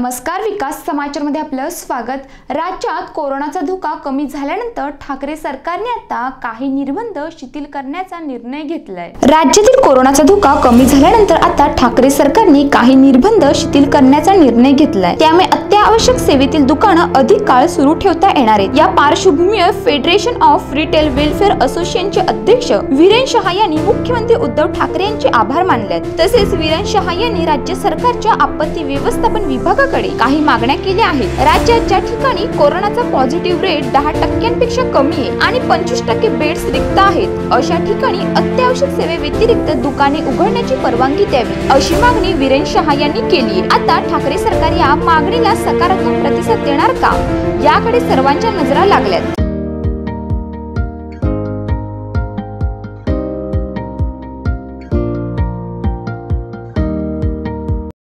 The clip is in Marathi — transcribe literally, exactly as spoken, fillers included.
नमस्कार, विकास समाचारमध्ये आपलं स्वागत। राज्यात कोरोनाचा धोका कमी झाल्यानंतर ठाकरे सरकारने आता काही निर्बंध शिथिल करण्याचा निर्णय घेतलाय। राज्यातील कोरोनाचा धोका कमी झाल्यानंतर आता ठाकरे सरकारने काही निर्बंध शिथिल करण्याचा निर्णय घेतलाय। त्यामुळे अत्यावश्यक सेवेतील दुकानं अधिक काळ सुरू ठेवता येणार आहेत। या पार्श्वभूमीवर फेडरेशन ऑफ रिटेल वेलफेअर असोसिएशनचे अध्यक्ष वीरेन शहा यांनी मुख्यमंत्री उद्धव ठाकरे यांचे आभार मानले। तसेच वीरेन शहा यांनी राज्य सरकारच्या आपत्ती व्यवस्थापन विभागाकडे काही मागण्या केल्या आहेत। राज्यात ज्या ठिकाणी कोरोनाचा पॉझिटिव्ह रेट दहा टक्क्यांपेक्षा कमी आहे आणि पंचवीस टक्के बेड्स रिक्त आहेत, अशा ठिकाणी अत्यावश्यक सेवेव्यतिरिक्त दुकाने उघडण्याची परवानगी द्यावी, अशी मागणी वीरेन शहा यांनी केली आहे। आता ठाकरे सरकार या मागणीला सकारात्मक प्रतिसाद देणार का, याकडे सर्वांच्या नजरा लागल्यात।